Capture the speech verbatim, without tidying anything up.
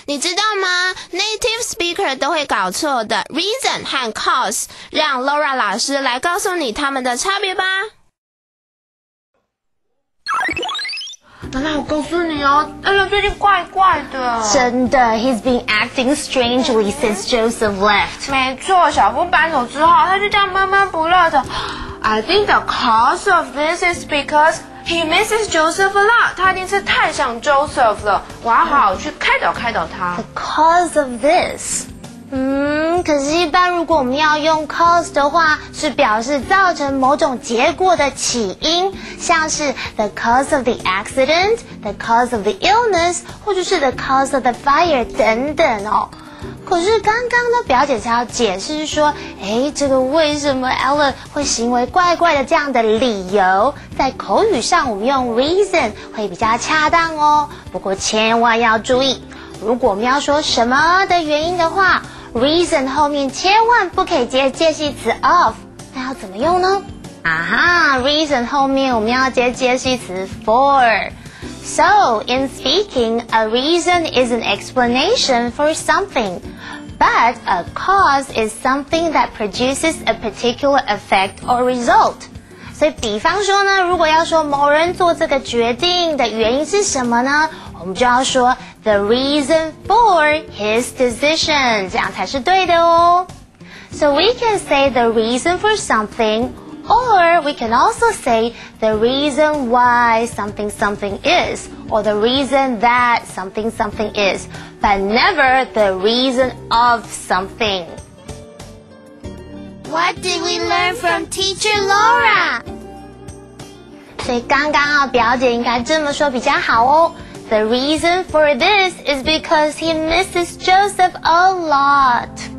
你知道吗 ？Native speaker 都会搞错的 reason 和 cause， 让 Laura 老师来告诉你他们的差别吧。 妈妈，我告诉你哦，哎呀，最近怪怪的。 真的 ，He's been acting strangely since Joseph left。 没错，小夫搬走之后，他就这样闷闷不乐的。I think the cause of this is because he misses Joseph a lot。他一定是太想 Joseph 了，我要好好去开导开导他。 The cause of this。嗯，可是，一般如果我们要用 cause 的话，是表示造成某种结果的起因，像是 the cause of the accident, the cause of the illness， 或者是 the cause of the fire 等等哦。可是刚刚呢，表姐是要解释说，诶，这个为什么 Ellen 会行为怪怪的这样的理由，在口语上我们用 reason 会比较恰当哦。不过千万要注意，如果我们要说什么的原因的话， reason 后面千万不可以接介系词 of， 那要怎么用呢？啊哈 reason 后面我们要接介系词 for。So, in speaking, a reason is an explanation for something, but a cause is something that produces a particular effect or result. 所以比方说呢，如果要说某人做这个决定的原因是什么呢，我们就要说 the reason for his decision， 这样才是对的哦。So we can say the reason for something, or we can also say the reason why something something is, or the reason that something something is, but never the reason of something. What did we learn from Teacher Laura? 所以刚刚啊，表姐应该这么说比较好哦。The reason for this is because he misses Joseph a lot.